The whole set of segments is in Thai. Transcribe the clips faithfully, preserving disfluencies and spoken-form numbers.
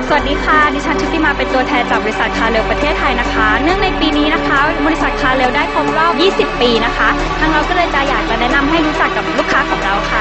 สวัสดีค่ะดิฉันชุติมาเป็นตัวแทนจากบริษัทคาเรลประเทศไทยนะคะเนื่องในปีนี้นะคะบริษัทคาเรลได้ครบรอบยี่สิบปีนะคะทางเราก็เลยจะอยากจะแนะนำให้รู้จักกับลูกค้าของเราค่ะ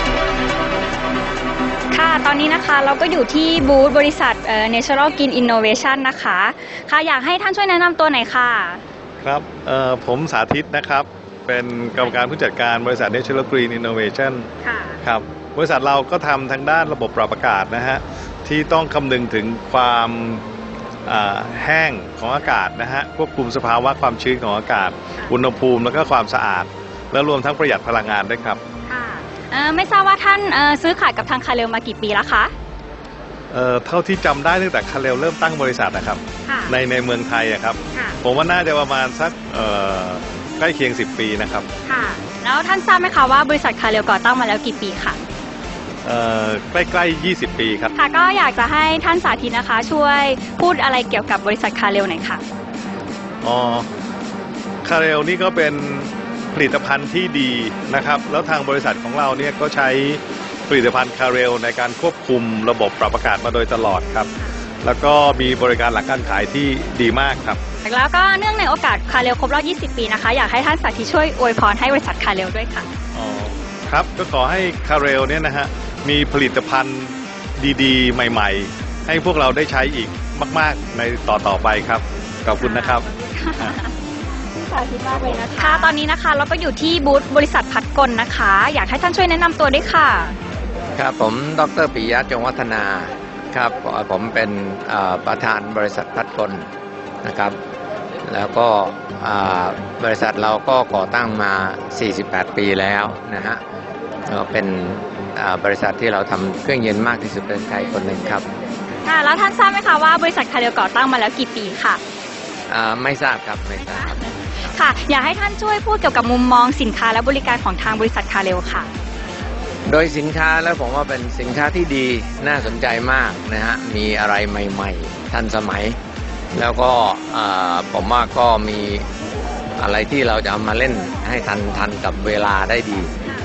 ค่ะตอนนี้นะคะเราก็อยู่ที่บูธบริษัท Natural Green Innovation นะคะค่ะอยากให้ท่านช่วยแนะนำตัวหน่อยค่ะครับผมสาธิตนะครับเป็นกรรมการผู้จัดการบริษัท Natural Green Innovation ค่ะครับบริษัทเราก็ทำทางด้านระบบปรับอากาศนะฮะที่ต้องคำนึงถึงความแห้งของอากาศนะฮะควบคุมสภาวะความชื้นของอากาศอุณหภูมิแล้วก็ความสะอาดและรวมทั้งประหยัดพลังงานด้วยครับค่ะไม่ทราบว่าท่านซื้อขายกับทางคาเรลมากี่ปีแล้วคะเอ่อเท่าที่จำได้ตั้งแต่คาเรลเริ่มตั้งบริษัทนะครับในในเมืองไทยอะครับผมว่าน่าจะประมาณสักใกล้เคียงสิบปีนะครับค่ะแล้วท่านทราบไหมคะว่าบริษัทคาเรลก่อตั้งมาแล้วกี่ปีค่ะใกล้ๆยี่สิบปีครับค่ะก็อยากจะให้ท่านสาธิตนะคะช่วยพูดอะไรเกี่ยวกับบริษัทคาเรลหน่อยค่ะอ๋อคาเรลนี่ก็เป็นผลิตภัณฑ์ที่ดีนะครับแล้วทางบริษัทของเราเนี่ยก็ใช้ผลิตภัณฑ์คาเรลในการควบคุมระบบปรับอากาศมาโดยตลอดครับแล้วก็มีบริการหลังการขายที่ดีมากครับแล้วก็เนื่องในโอกาสคาเรลครบรอบยี่สิบปีนะคะอยากให้ท่านสาธิตช่วยอวยพรให้บริษัทคาเรลด้วยค่ะอ๋อครับก็ขอให้คาเรลเนี่ยนะฮะมีผลิตภัณฑ์ดีๆใหม่ๆให้พวกเราได้ใช้อีกมากๆในต่อๆไปครับขอบคุณนะครับสาธิตมากเลยนะคะตอนนี้นะคะเราก็อยู่ที่บูธบริษัทพัดกลนะคะอยากให้ท่านช่วยแนะนำตัวด้วยค่ะครับผมดร.ปิยะจงวัฒนาครับผมเป็นประธานบริษัทพัดกลนะครับแล้วก็บริษัทเราก็ก่อตั้งมาสี่สิบแปดปีแล้วนะฮะก็เป็นบริษัทที่เราทำเครื่องเย็นมากที่สุดในไทยคนหนึ่งครับค่ะแล้วท่านทราบไหมคะว่าบริษัทคาเรลก่อตั้งมาแล้วกี่ปีค่ะไม่ทราบครับไม่ทราบค่ะอยากให้ท่านช่วยพูดเกี่ยวกับมุมมองสินค้าและบริการของทางบริษัทคาเรลค่ะโดยสินค้าแล้วผมว่าเป็นสินค้าที่ดีน่าสนใจมากนะฮะมีอะไรใหม่ๆทันสมัยแล้วก็ผมว่าก็มีอะไรที่เราจะเอามาเล่นให้ทันทันกับเวลาได้ดี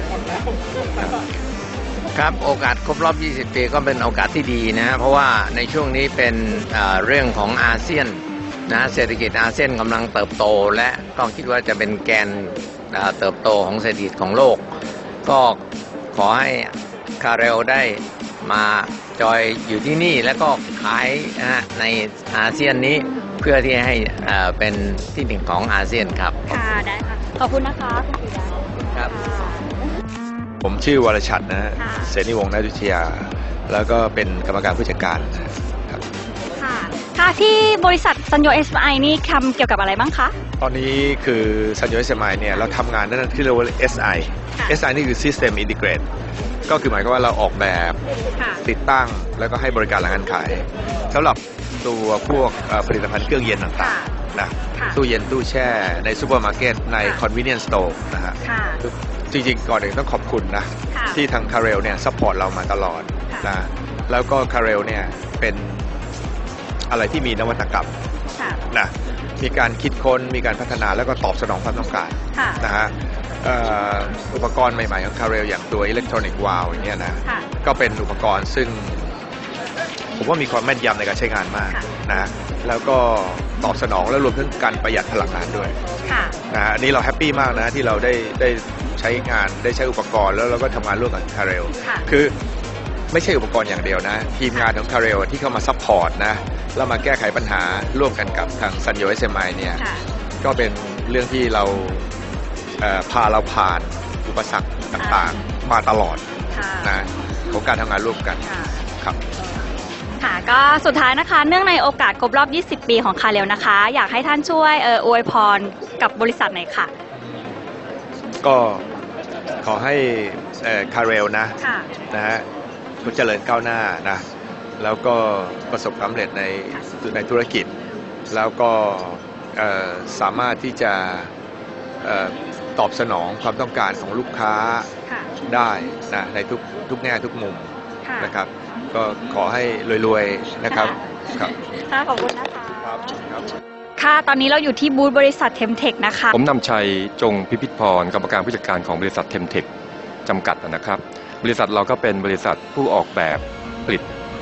ครับโอกาสครบรอบยี่สิบปีก็เป็นโอกาสที่ดีนะเพราะว่าในช่วงนี้เป็นเรื่องของอาเซียนนะเศรษฐกิจอาเซียนกำลังเติบโตและก็คิดว่าจะเป็นแกนเติบโตของเศรษฐกิจของโลกก็ขอให้คาเรลได้มาจอยอยู่ที่นี่แล้วก็ขายในอาเซียนนี้เพื่อที่ให้เป็นที่หนึ่งของอาเซียนครับค่ะได้ค่ะขอบคุณนะคะคุณปิยะครับผมชื่อวรชัดนะเสนีวงศ์นาดุชยาแล้วก็เป็นกรรมการผู้จัดการครับค่ะค่ะที่บริษัทซันโย เอส ไอ นี่ทำเกี่ยวกับอะไรบ้างคะตอนนี้คือซันโย เอส ไอ เนี่ยเราทำงานด้านที่เรียกว่า เอส ไอ เอส ไอ นี่คือ System Integrate ก็คือหมายความว่าเราออกแบบติดตั้งแล้วก็ให้บริการหลังการขายสำหรับตัวพวกผลิตภัณฑ์เครื่องเย็นต่างๆนะตู้เย็นตู้แช่ในซูเปอร์มาร์เก็ตใน Convenience Store นะฮะจริงๆก่อนอื่นต้องขอบคุณนะที่ทางคาเรลเนี่ยซัพพอร์ตเรามาตลอดนะแล้วก็คาเรลเนี่ยเป็นอะไรที่มีนวัตกรรมนะมีการคิดค้นมีการพัฒนาแล้วก็ตอบสนองความต้องการนะฮะอุปกรณ์ใหม่ๆของคาเรลอย่างตัวอิเล็กทรอนิกส์วาล์วอย่างเงี้ยนะก็เป็นอุปกรณ์ซึ่งผมว่ามีความแม่นยำในการใช้งานมากนะแล้วก็ตอบสนองและรวมถึงการประหยัดพลังงานด้วยนะอันนี้เราแฮปปี้มากนะที่เราได้ได้ใช้งานได้ใช้อุปกรณ์แล้วเราก็ทำงานร่วมกับคาเรลคือไม่ใช่อุปกรณ์อย่างเดียวนะทีมงานของคาเรลที่เข้ามาซัพพอร์ตนะแล้วมาแก้ไขปัญหาร่วมกันกับทางซันโย เอส เอ็ม ไอ เนี่ยก็เป็นเรื่องที่เราพาเราผ่านอุปสรรคต่างๆมาตลอดนะของการทำงานร่วมกันครับค่ะก็สุดท้ายนะคะเนื่องในโอกาสครบรอบยี่สิบปีของคาเรลนะคะอยากให้ท่านช่วยอวยพรกับบริษัทหน่อยค่ะก็ขอให้คาเรลนะนะฮะเจริญก้าวหน้านะแล้วก็ประสบความสำเร็จในในธุรกิจแล้วก็สามารถที่จะตอบสนองความต้องการของลูกค้าได้นะในทุกทุกแง่ทุกมุมนะครับก็ขอให้รวยๆนะครับครับค่ะขอบคุณนะคะค่ะตอนนี้เราอยู่ที่บูธบริษัทเทมเทคนะคะผมนำชัยจงพิพิธพรกรรมการผู้จัดการของบริษัทเทมเทคจำกัดนะครับบริษัทเราก็เป็นบริษัทผู้ออกแบบผลิต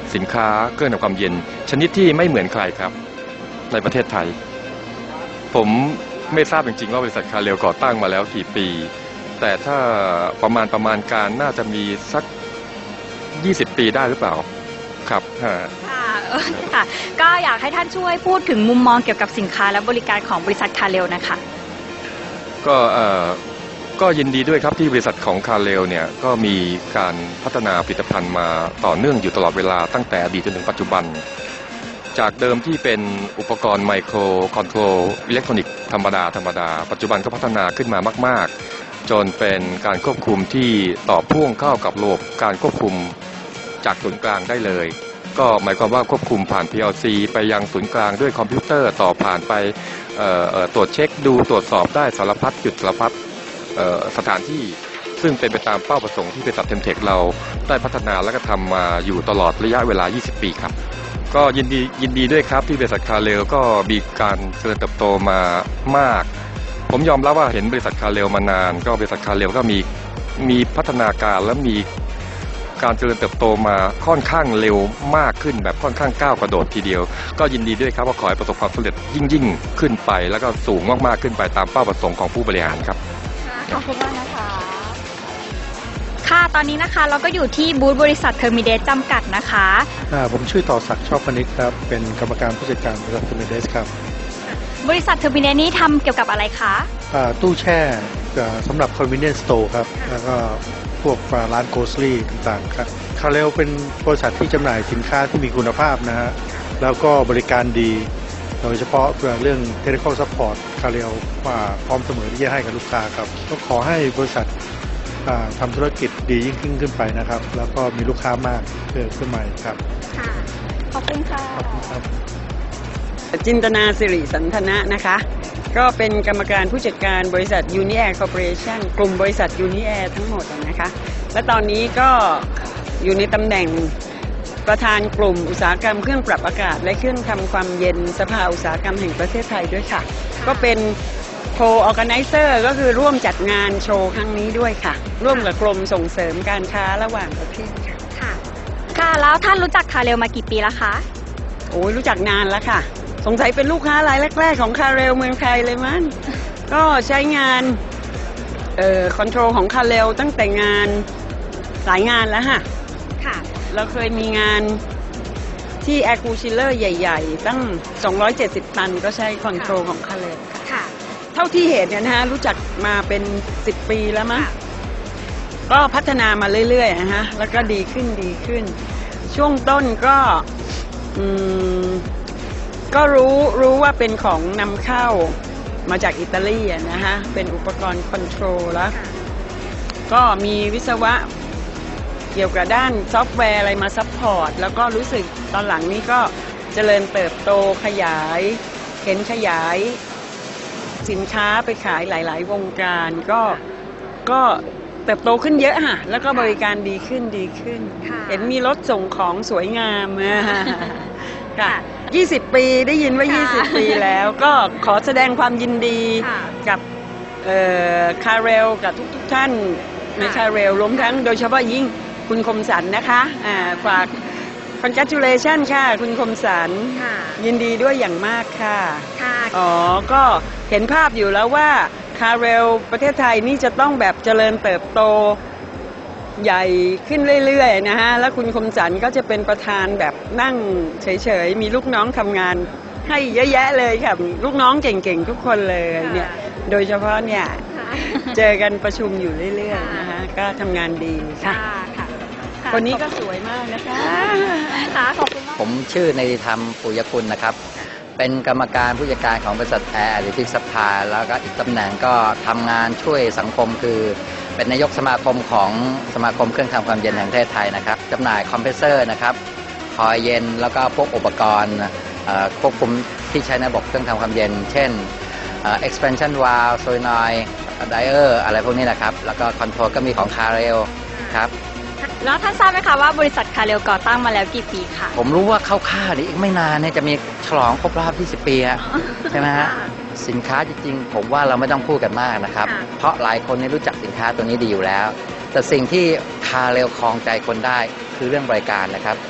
สินค้าเครื่องทำความเย็นชนิดที่ไม่เหมือนใครครับในประเทศไทยผมไม่ทราบจริงๆว่าบริษัทคาเรลก่อตั้งมาแล้วกี่ปีแต่ถ้าประมาณประมาณการน่าจะมีสักยี่สิบปีได้หรือเปล่าครับค่ะค่ะก็อยากให้ท่านช่วยพูดถึงมุมมองเกี่ยวกับสินค้าและบริการของบริษัทคาเรลนะคะก็เอ่อก็ยินดีด้วยครับที่บริษัทของคาเรลเนี่ยก็มีการพัฒนาผลิตภัณฑ์มาต่อเนื่องอยู่ตลอดเวลาตั้งแต่อดีตจนถึงปัจจุบันจากเดิมที่เป็นอุปกรณ์ไมโครคอนโทรลอิเล็กทรอนิกส์ธรรมดาธรรมดาปัจจุบันก็พัฒนาขึ้นมามากๆจนเป็นการควบคุมที่ต่อพ่วงเข้ากับระบบการควบคุมจากศูนย์กลางได้เลยก็หมายความว่าควบคุมผ่าน พี แอล ซี ไปยังศูนย์กลางด้วยคอมพิวเตอร์ต่อผ่านไปตรวจเช็คดูตรวจสอบได้สารพัดจุดสารพัดสถานที่ซึ่งเป็นไปตามเป้าประสงค์ที่บริษัทเทมเทคเราได้พัฒนาและก็ทำมาอยู่ตลอดระยะเวลายี่สิบปีครับก็ยินดียินดีด้วยครับที่บริษัทคาเรลก็มีการเจริญเติบโตมามากผมยอมรับว่าเห็นบริษัทคาเรลมานานก็บริษัทคาเรลก็มีมีพัฒนาการและมีการเจริญเติบโตมาค่อนข้างเร็วมากขึ้นแบบค่อนข้างก้าวกระโดดทีเดียวก็ยินดีด้วยครับว่าขอให้ประสบความสำเร็จยิ่งยิ่งขึ้นไปแล้วก็สูงมากๆขึ้นไปตามเป้าประสงค์ของผู้บริหารครับขอบคุณมากนะคะค่ะตอนนี้นะคะเราก็อยู่ที่บูธบริษัทเทอร์มิเดสจำกัดนะคะผมชื่อต่อศักดิ์ชอบพนิชครับเป็นกรรมการผู้จัดการบริษัทเทอร์มิเดสครับบริษัทเทอร์มิเดสนี้ทำเกี่ยวกับอะไรคะตู้แช่สำหรับ convenience store ครับแล้วก็พวกร้านโกลซี่ต่างๆครับคาเรลเป็นบริษัทที่จำหน่ายสินค้าที่มีคุณภาพนะฮะแล้วก็บริการดีโดยเฉพาะเรื่อง Technical Support คาเรลว่าพร้อมเสมอที่จะให้กับลูกค้าครับก็ขอให้บริษัททำธุรกิจดียิ่งขึ้นขึ้นไปนะครับแล้วก็มีลูกค้ามากเพิ่มขึ้นใหม่ครับค่ะขอบคุณค่ะขอบคุณครับจินตนาสิริสันทนะนะคะก็เป็นกรรมการผู้จัดการบริษัท Uniair Corporation กลุ่มบริษัท Uniair ทั้งหมดนะคะและตอนนี้ก็อยู่ในตำแหน่งประธานกลุ่มอุตสาหกรรมเครื่องปรับอากาศและเครื่องทำความเย็นสภาอุตสาหกรรมแห่งประเทศไทยด้วยค่ะก็เป็นโคออร์แกไนเซอร์ก็คือร่วมจัดงานโชว์ครั้งนี้ด้วยค่ะร่วมกับกรมส่งเสริมการค้าระหว่างประเทศค่ะค่ะค่ะแล้วท่านรู้จักคาเรลมากี่ปีแล้วคะโอ้ยรู้จักนานแล้วค่ะสงสัยเป็นลูกค้ารายแรกๆของคาเรลเมืองไทยเลยมั้งก็ใช้งานเอ่อคอนโทรลของคาเรลตั้งแต่งานหลายงานแล้วค่ะค่ะเราเคยมีงานที่แอร์คูลชิลเลอร์ใหญ่ๆตั้งสองร้อยเจ็ดสิบตันก็ใช้คอนโทรลของคาเรลค่ะเท่าที่เห็นเนี่ยนะฮะรู้จักมาเป็นสิบปีแล้วมั้งก็พัฒนามาเรื่อยๆนะฮะแล้วก็ดีขึ้นดีขึ้นช่วงต้นก็อืมก็รู้รู้ว่าเป็นของนำเข้ามาจากอิตาลีนะฮะเป็นอุปกรณ์คอนโทรลแล้วก็มีวิศวะเกี่ยวกับด้านซอฟต์แวร์อะไรมาซัพพอร์ตแล้วก็รู้สึกตอนหลังนี้ก็เจริญเติบโตขยายเห็นขยายสินค้าไปขายหลายๆวงการก็ก็เติบโตขึ้นเยอะค่ะแล้วก็บริการดีขึ้นดีขึ้นเห็นมีรถส่งของสวยงามค่ะยี่สิบปีได้ยินว่ายี่สิบปีแล้วก็ขอแสดงความยินดีกับคาเรลกับทุกๆท่านในคาเรลรวมทั้งโดยเฉพาะยิ่งคุณคมสันนะคะฝาก congratulation ค่ะคุณคมสันยินดีด้วยอย่างมากค่ะอ๋อก็เห็นภาพอยู่แล้วว่าคาเรลประเทศไทยนี่จะต้องแบบเจริญเติบโตใหญ่ขึ้นเรื่อยๆนะฮะแล้วคุณคมสันก็จะเป็นประธานแบบนั่งเฉยๆมีลูกน้องทำงานให้เยอะแยะเลยค่ะลูกน้องเก่งๆทุกคนเลยเนี่ยโดยเฉพาะเนี่ยเจอกันประชุมอยู่เรื่อยๆนะคะก็ทำงานดีค่ะคนนี้ก็สวยมากนะคะค่ะขอบคุณมากผมชื่อในธรรมปุยกุลนะครับเป็นกรรมการผู้จัดการของบริษัทแอร์แอดดิทีฟซัพพลายแล้วก็อีกตำแหน่งก็ทำงานช่วยสังคมคือเป็นนายกสมาคมของสมาคมเครื่องทำความเย็นแห่งประเทศไทยนะครับจำหน่ายคอมเพรสเซอร์นะครับคอยเย็นแล้วก็พวกอุปกรณ์ควบคุมที่ใช้ในระบบเครื่องทำความเย็นเช่น expansion valve solenoid dier อะไรพวกนี้นะครับแล้วก็คอนโทรลก็มีของคาเรลครับแล้วท่านทราบไหมคะว่าบริษัทคาเรลก่อตั้งมาแล้วกี่ปีคะผมรู้ว่าคร่าวๆนี่อีกไม่นานเนี่ยจะมีฉลองครบรอบยี่สิบปีใช่ไหมฮะสินค้าจริงๆผมว่าเราไม่ต้องพูดกันมากนะครับเพราะหลายคนนี่รู้จักสินค้าตัวนี้ดีอยู่แล้วแต่สิ่งที่คาเรลครองใจคนได้คือเรื่องบริการนะครับ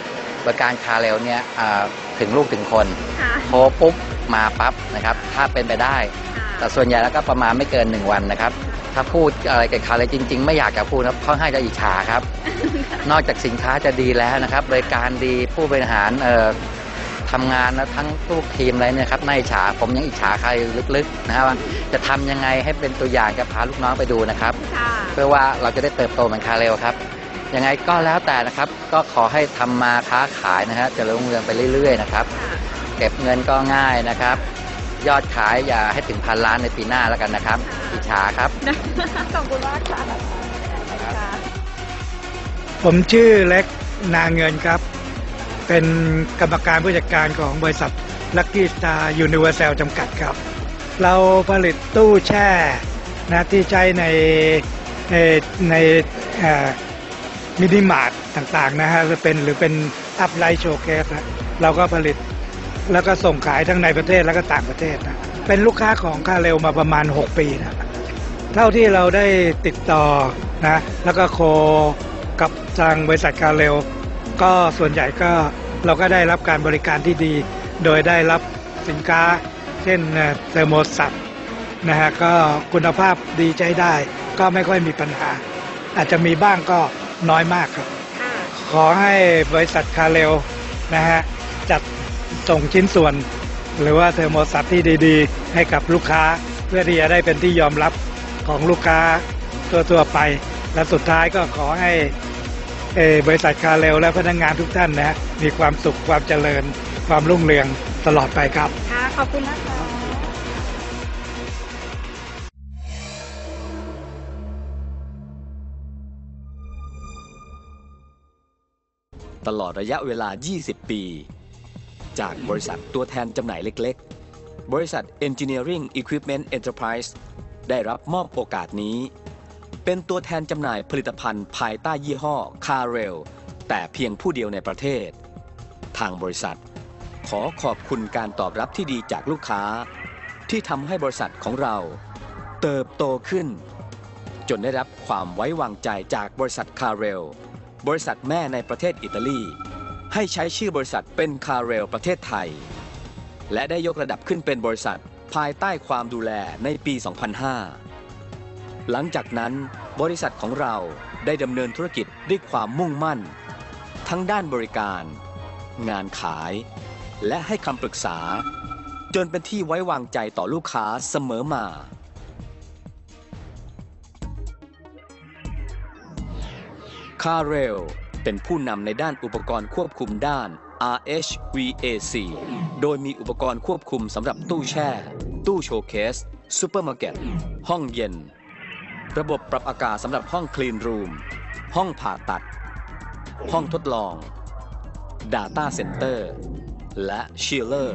บริการคาเร็วเนี่ยถึงลูกถึงคนโทรปุ๊บมาปั๊บนะครับถ้าเป็นไปได้แต่ส่วนใหญ่แล้วก็ประมาณไม่เกินหนึ่งวันนะครับถ้าพูดอะไรกับคาเร็วจริงๆไม่อยากจะพูดนะค่อนข้างจะอิจฉาครับ นอกจากสินค้าจะดีแล้วนะครับบริการดีผู้บริหารเอ่อทำงานนะทั้งลูกทีมอะไรเนี่ยครับน่าอิจฉาผมยังอิจฉาใครลึกๆนะครับว่าจะทำยังไงให้เป็นตัวอย่างจะพาลูกน้องไปดูนะครับเพื่อว่าเราจะได้เติบโตเหมือนคาเร็วครับยังไงก็แล้วแต่นะครับก็ขอให้ทำมาค้าขายนะฮะเจริญรุ่งเรืองไปเรื่อยๆนะครับเก็บเงินก็ง่ายนะครับยอดขายอย่าให้ถึงพันล้านในปีหน้าแล้วกันนะครับอิจฉาครับขอบคุณมากค่ะผมชื่อเล็กนาเงินครับเป็นกรรมการผู้จัดการของบริษัท Lucky Star Universal จำกัดครับเราผลิตตู้แช่นะที่ใช้ในในในมินิมาร์ทต่างๆนะฮะหรือเป็นหรือเป็นอัพไลท์โชว์เคสนะเราก็ผลิตแล้วก็ส่งขายทั้งในประเทศแล้วก็ต่างประเทศนะเป็นลูกค้าของคาเร็วมาประมาณหกปีนะเท่าที่เราได้ติดต่อนะแล้วก็โคกับทางบริษัทคาเร็วก็ส่วนใหญ่ก็เราก็ได้รับการบริการที่ดีโดยได้รับสินค้าเช่นเทอร์โมสัตนะฮะก็คุณภาพดีใช้ได้ก็ไม่ค่อยมีปัญหาอาจจะมีบ้างก็น้อยมากครับขอให้บริษัทคาเร็วนะฮะจัดส่งชิ้นส่วนหรือว่าเทอร์โมสัตที่ดีๆให้กับลูกค้าเพื่อที่จะได้เป็นที่ยอมรับของลูกค้าทั่วๆไปและสุดท้ายก็ขอให้บริษัทคาเร็วและพนักงานทุกท่านนะมีความสุขความเจริญความรุ่งเรืองตลอดไปครับค่ะขอบคุณนะคะตลอดระยะเวลา ยี่สิบ ปีจากบริษัทตัวแทนจำหน่ายเล็กๆบริษัท Engineering Equipment Enterprise ได้รับมอบโอกาสนี้เป็นตัวแทนจำหน่ายผลิตภัณฑ์ภายใต้ยี่ห้อ Carel แต่เพียงผู้เดียวในประเทศทางบริษัทขอขอบคุณการตอบรับที่ดีจากลูกค้าที่ทำให้บริษัทของเราเติบโตขึ้นจนได้รับความไว้วางใจจากบริษัท Carel บริษัทแม่ในประเทศอิตาลีให้ใช้ชื่อบริษัทเป็น Carel ประเทศไทยและได้ยกระดับขึ้นเป็นบริษัทภายใต้ความดูแลในปี สองพันห้าหลังจากนั้นบริษัทของเราได้ดำเนินธุรกิจด้วยความมุ่งมั่นทั้งด้านบริการงานขายและให้คำปรึกษาจนเป็นที่ไว้วางใจต่อลูกค้าเสมอมา Carel เป็นผู้นำในด้านอุปกรณ์ควบคุมด้าน อาร์ เอช วี เอ ซี โดยมีอุปกรณ์ควบคุมสำหรับตู้แช่ตู้โชว์เคสซูเปอร์มาร์เก็ตห้องเย็นระบบปรับอากาศสำหรับห้องคลีนรูมห้องผ่าตัดห้องทดลอง Data Center และ Chiller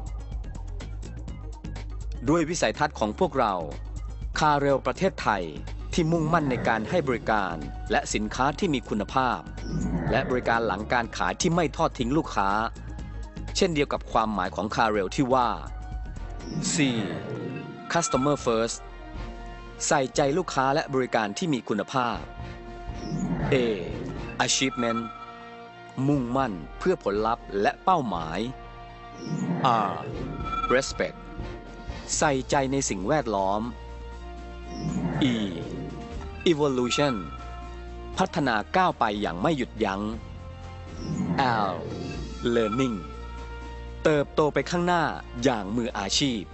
ด้วยวิสัยทัศน์ของพวกเรา Carel ประเทศไทยที่มุ่งมั่นในการให้บริการและสินค้าที่มีคุณภาพและบริการหลังการขายที่ไม่ทอดทิ้งลูกค้าเช่นเดียวกับความหมายของ Carel ที่ว่า C Customer First ใส่ใจลูกค้าและบริการที่มีคุณภาพ A Achievement มุ่งมั่นเพื่อผลลัพธ์และเป้าหมาย R Respect ใส่ใจในสิ่งแวดล้อม E Evolution พัฒนาก้าวไปอย่างไม่หยุดยั้ง L Learning เติบโตไปข้างหน้าอย่างมืออาชีพ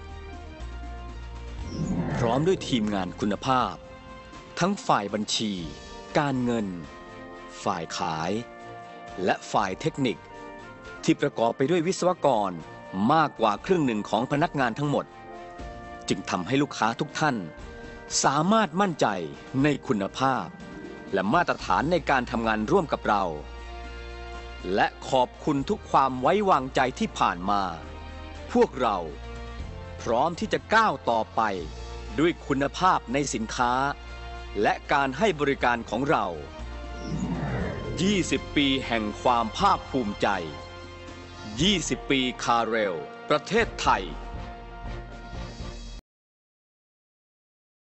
พร้อมด้วยทีมงานคุณภาพทั้งฝ่ายบัญชีการเงินฝ่ายขายและฝ่ายเทคนิคที่ประกอบไปด้วยวิศวกรมากกว่าครึ่งหนึ่งของพนักงานทั้งหมดจึงทำให้ลูกค้าทุกท่านสามารถมั่นใจในคุณภาพและมาตรฐานในการทำงานร่วมกับเราและขอบคุณทุกความไว้วางใจที่ผ่านมาพวกเราพร้อมที่จะก้าวต่อไปด้วยคุณภาพในสินค้าและการให้บริการของเรายี่สิบปีแห่งความภาคภูมิใจยี่สิบปี Carel ประเทศไทย